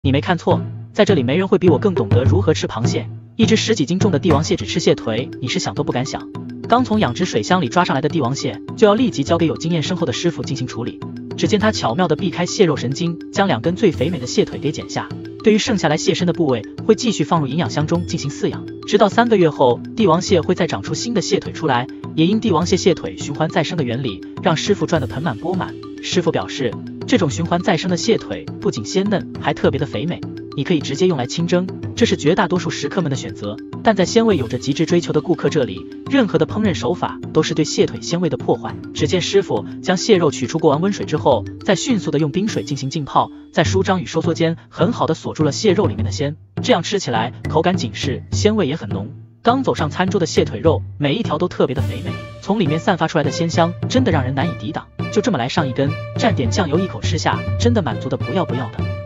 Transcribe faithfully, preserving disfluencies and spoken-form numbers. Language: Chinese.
你没看错，在这里没人会比我更懂得如何吃螃蟹。一只十几斤重的帝王蟹只吃蟹腿，你是想都不敢想。刚从养殖水箱里抓上来的帝王蟹，就要立即交给有经验深厚的师傅进行处理。只见他巧妙地避开蟹肉神经，将两根最肥美的蟹腿给剪下。对于剩下来蟹身的部位，会继续放入营养箱中进行饲养，直到三个月后，帝王蟹会再长出新的蟹腿出来。也因帝王蟹蟹腿循环再生的原理，让师傅赚得盆满钵满。师傅表示，这种循环再生的蟹腿不仅鲜嫩，还特别的肥美，你可以直接用来清蒸，这是绝大多数食客们的选择。但在鲜味有着极致追求的顾客这里，任何的烹饪手法都是对蟹腿鲜味的破坏。只见师傅将蟹肉取出过完温水之后，再迅速的用冰水进行浸泡，在舒张与收缩间很好的锁住了蟹肉里面的鲜，这样吃起来口感紧实，鲜味也很浓。刚走上餐桌的蟹腿肉，每一条都特别的肥美，从里面散发出来的鲜香真的让人难以抵挡。就这么来上一根，蘸点酱油一口吃下，真的满足的不要不要的。